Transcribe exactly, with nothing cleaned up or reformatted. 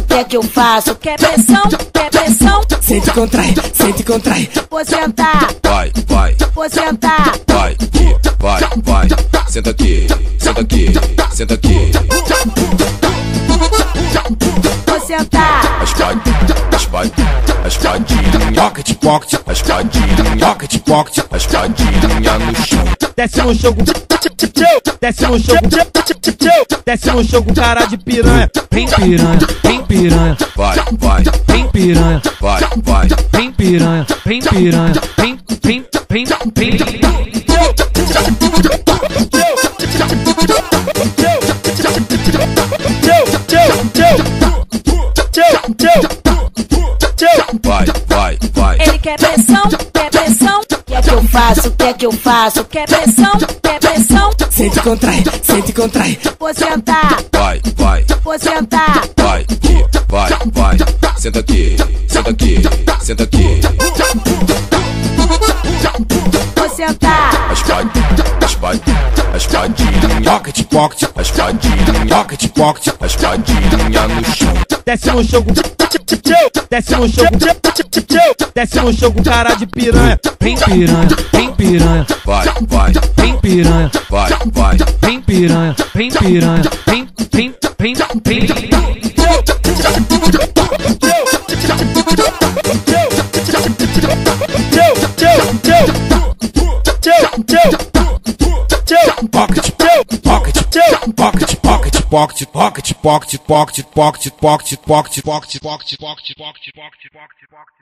faço, quer que eu faço? Quer pressão, quer pressão? Sente e contrai, sente e contrai. Vou sentar, Vai, vai, vou sentar. vai, aqui, vai, vai. Senta aqui, senta aqui, senta aqui. Vou sentar. A espadinha, a espadinha, a espadinha. Pocket, pocket, A espadinha, pocket, pocket. a espadinha no chão. Desce no jogo, desce no jogo, desce no jogo, cara de piranha. Vem piranha, vem piranha, Vai, vai, vem piranha, vai, vai. vem piranha, vem piranha, vem, vem, vem, vem. Vai, vai, vai. Ele quer pressão, quer pressão? Quer que eu faço, quer que eu faço? Quer pressão, quer pressão? Sente e contrai, sente e contrai. Vou sentar, Vai, vai, vou sentar. vai, aqui, vai, vai. Senta aqui, senta aqui, senta aqui. Vou sentar. A espadinha, a espadinha, a espadinha. Pocket, pocket, A espadinha, pocket, pocket. a espadinha no chão. Desce no jogo, desce no jogo, desce no jogo, cara de piranha. Vem piranha, vem piranha, Vai, vai, vem piranha, vai, vai. vem piranha, vem piranha, vem, vem, vem, vem. Pocket, pocket, pocket, pocket, pocket, pocket, pocket, pocket, pocket, pocket, pocket, pocket, pocket, pocket, pocket, pocket, pocket, pocket.